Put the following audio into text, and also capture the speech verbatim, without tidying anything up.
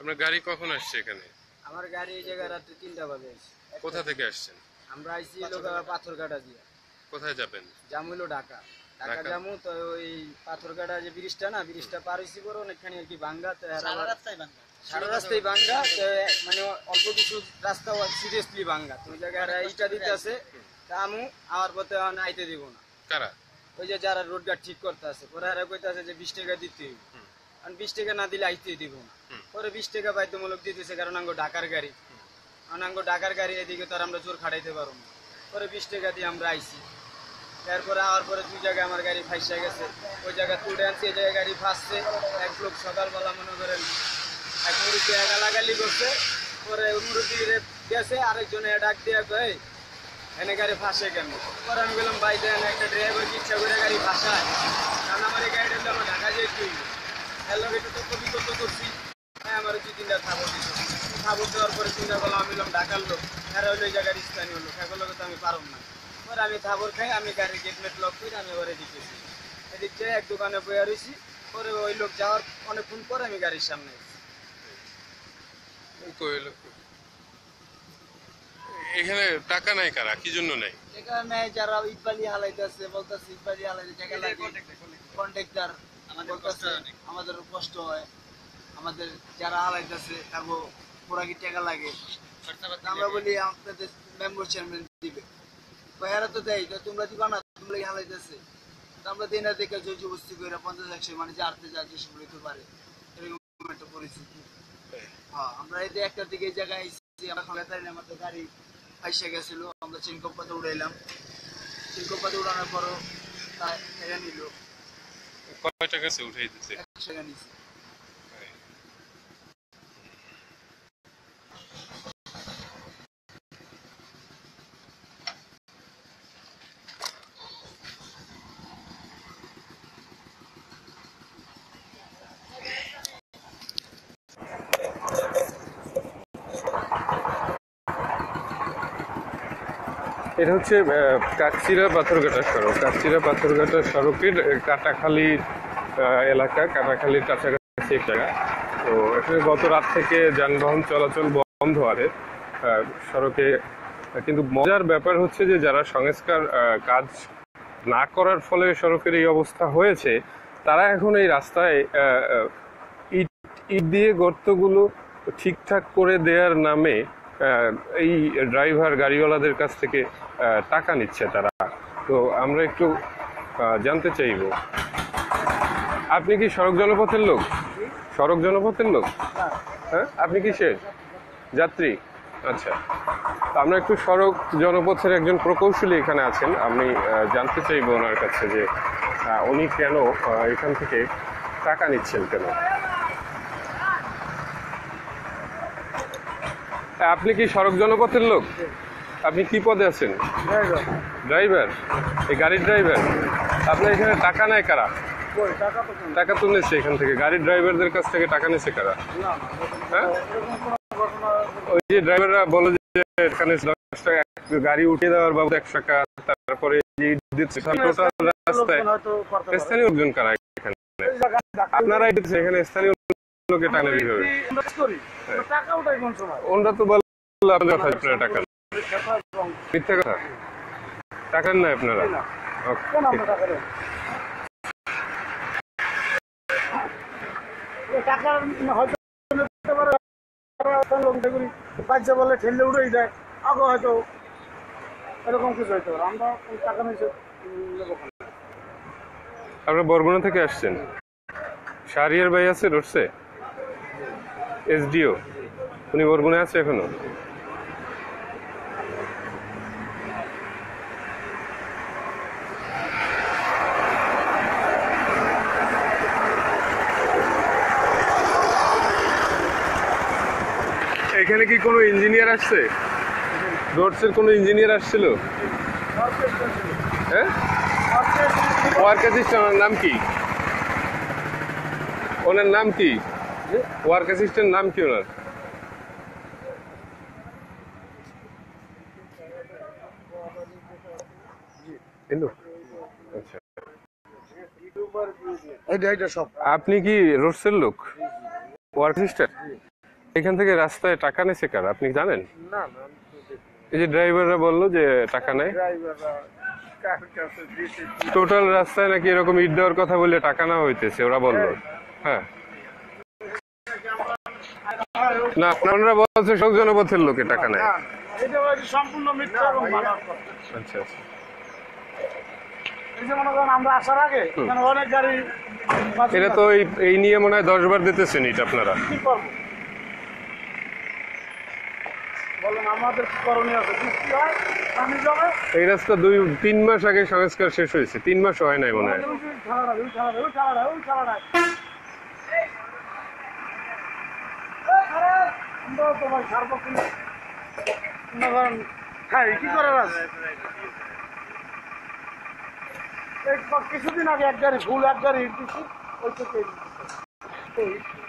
আপনার গাড়ি কখন আসছে এখানে? আমার গাড়ি এই জায়গায় রাত্রে তিনটা বাজে আসছে। কোথা থেকে আসছেন? আমরা আইসি লোক পাথরঘাটা দিয়ে। কোথায় যাবেন? জামু হলো ঢাকা। ঢাকা জামু তো ওই পাথরঘাটা যে ব্রিজটা না, ব্রিজটা পার হইছি পরে অনেকখানি আর কি ভাঙ্গা। সারা রাস্তায় ভাঙ্গা সারা রাস্তায় ভাঙ্গা মানে অল্প কিছু রাস্তা সিরিয়াসলি ভাঙ্গা। তো ওই জায়গায় ইটা দিতে আছে, তা আমু আমার পথে আইতে দিব না। কারা? ওই যে যারা রোড গার্ড ঠিক করতে আছে, পরে আর কইতে আছে যে বিশ টাকা দিতে হইব। কারণ বিশ টাকা না দিলে আইতে দিব না। পরে বিশ টাকা বাধ্যমূলক দিতেছে, কারণ আঙ্গো ঢাকার গাড়ি, আঙ্গো ঢাকার গাড়ি এদিকে তো আর আমরা জোর খাটাইতে পারবো না। পরে বিশ টাকা দিয়ে আমরা আইসি। এরপরে আওয়ার পরে দুই জায়গায় আমার গাড়ি ফাঁসা গেছে। ওই জায়গায় তুলে আনছি, এই জায়গায় গাড়ি ফাঁসছে। এক লোক সকালবেলা মনে করেন এক মুরুব্বি গালাগালি করছে, পরে মুরুব্বি গেছে, আরেকজনে ডাক দিয়ে কয়ে এনে গাড়ি ফাঁসে কেন? পরে আমি বললাম ভাই দেন একটা ড্রাইভার ইচ্ছা করে গাড়ি ফাঁসায়, কারণ আমার এই গাড়িটা হলে আমার ঢাকা যেতে হইব। এর লোক একটু তথ্য বিতর্ক করছি, হ্যাঁ আমার দুই তিনটা থাবর দিত। থাবর দেওয়ার পরে চিন্তা করলাম আমি বললাম ঢাকার লোক, এরা হইলো এই জায়গার স্থানীয় লোক, এখন লোক তো আমি পারব না। পরে আমি থাবর খাই, আমি গাড়ির গেট মেট লক করে আমি এবারে দিতেছি। এদিক থেকে এক দোকানে বইয়া রয়েছি, পরে ওই লোক যাওয়ার অনেকক্ষণ পরে আমি গাড়ির সামনে এখানে টাকা নাই কারা? কি জন্য নাই? এখানে যারা ইটবালি হালাইতেছে বলতেছে ইটবালি হালাইতে টাকা লাগে, কন্ট্রাক্টর আমাদের কষ্ট হয়, আমাদের যারা হালাইতেছে তারপর পুরা কি টাকা লাগে। আমরা বলি আপনাদের মেম্বার চেয়ারম্যান দিবে, এরা তো দেয়, তোমরা দিবা না, তোমরা হালাইতেছে। আমরা দিন দেখে জয় জবস্তি করে পঞ্চাশ একশো মানে যে আটতে যা যে সব লইতে পারে, এরকম একটা পরিস্থিতি। হ্যাঁ, আমরা এই যে একটার দিকে এই জায়গায় আইসি, আমরা আমাদের গাড়ি ফাইসা গেছিল, আমরা চিনকপ্পাতে উড়াইলাম। চিনকপ্পাতে উড়ানোর পরও টাকা নিল। কয় টাকা সে উঠাই দিতে? একশো টাকা নিছে। এটা হচ্ছে কাকচিরা পাথরঘাটা সড়ক। কাকচিরা পাথরঘাটা সড়কের কাটাখালী এলাকা, কাটাখালীর কাছাকাছি এক জায়গা। তো এখানে গত রাত থেকে যানবাহন চলাচল বন্ধ আছে সড়কে। কিন্তু মজার ব্যাপার হচ্ছে যে যারা সংস্কার কাজ না করার ফলে সড়কের এই অবস্থা হয়েছে, তারা এখন এই রাস্তায় ইট ইট দিয়ে গর্তগুলো ঠিকঠাক করে দেওয়ার নামে এই ড্রাইভার গাড়িওয়ালাদের কাছ থেকে টাকা নিচ্ছে তারা। তো আমরা একটু জানতে চাইব, আপনি কি সড়ক জনপথের লোক? সড়ক জনপথের লোক? হ্যাঁ, আপনি কিসের যাত্রী? আচ্ছা, আমরা একটু সড়ক জনপথের একজন প্রকৌশলী এখানে আছেন, আমি জানতে চাইব ওনার কাছে যে উনি কেন এখান থেকে টাকা নিচ্ছেন কেন। আপনি কি সড়ক জনপথের লোক? আপনি কি পদে আছেন? ড্রাইভার। এই গাড়ির ড্রাইভার? আপনার এখানে টাকা নেয় কারা? টাকা তো নিচ্ছে এখান থেকে, গাড়ির ড্রাইভারদের কাছ থেকে টাকা নিচ্ছে কারা? হ্যাঁ, ওই যে ড্রাইভাররা বলে যে এখানে দশ টাকা গাড়ি উঠিয়ে দেওয়ার বাবদ একশো টাকা, তারপরে টোটাল রাস্তায় স্থানীয় লোকজন কারা এখানে? আপনারাই দিচ্ছে এখানে স্থানীয় লোকে টাকা নেবে কিভাবে? ওনরা তো বললো আপনার কথা, আপনারা টাকা মিথ্যা কথা, টাকা নাই আপনারা। বলে ঠেললে উড়েই যায়, আগে হয়তো এরকম কিছু হয়তো আমরা টাকা নিয়ে। আপনারা বরগুনা থেকে আসছেন? শাহরিয়ার ভাই আছে রোডসে, এসডিও, উনি বরগুনা আছে এখনো? এখানে কি কোনো ইঞ্জিনিয়ার আসছে? রোডসের কোনো ইঞ্জিনিয়ার আসছিল? হ্যাঁ, ওয়ার্ক অ্যাসিস্ট্যান্টের নাম কি? ওনার নাম কি? ওয়ার্ক অ্যাসিস্ট্যান্ট নাম কি ওনার? আপনি কি রোডসের লোক? Work assistant? এখান থেকে রাস্তায় টাকা নেছে কারা আপনি জানেন? না না আমি তো দেখি এই যে ড্রাইভাররা বললো যে টাকা নেয়, ড্রাইভাররা কার কাছে দিতে টোটাল রাস্তায় নাকি এরকম ইট দেওয়ার কথা বলে টাকা নেওয়া হইতেছে ওরা বললো। হ্যাঁ না আপনারা বলছে সব জনপথের লোকে টাকা নেয়। এটা হচ্ছে সম্পূর্ণ মিথ্যা এবং বানোয়াট কথা। আচ্ছা আচ্ছা এই যে মনে করেন আমরা আসার আগে এখানে অনেক গাড়ি এটা তো এই এই নিয়ে মনে হয় দশ বার দিতেছেন এটা আপনারা। কি করবো বলেন, আমাদের কি করণীয় আছে? বৃষ্টি হয়, পানি জমে, এই রাস্তা দুই তিন মাস আগে সংস্কার শেষ হয়েছে, তিন মাস হয় নাই মনে হয়। ওই যে খেলাটা, ওই খেলাটা, ওই খেলাটা, ওই খেলাটা। এই খারাপ, আমরাও তো ভাই সার্বক্ষণিক মনে করেন খাই, কি করার আছে? এই কিছুদিন আগে এক গাড়ি ভুল এক গাড়ি দিচ্ছি ওই থেকে